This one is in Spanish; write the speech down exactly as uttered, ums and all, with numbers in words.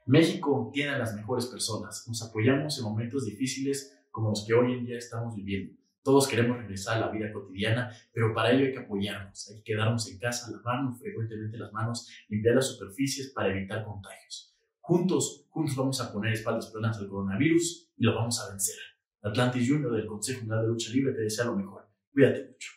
México tiene a las mejores personas. Nos apoyamos en momentos difíciles como los que hoy en día estamos viviendo. Todos queremos regresar a la vida cotidiana, pero para ello hay que apoyarnos, hay que quedarnos en casa, lavarnos frecuentemente las manos, limpiar las superficies para evitar contagios. Juntos, juntos vamos a poner espaldas planas al coronavirus y lo vamos a vencer. Atlantis junior del Consejo Mundial de Lucha Libre te desea lo mejor. Cuídate mucho.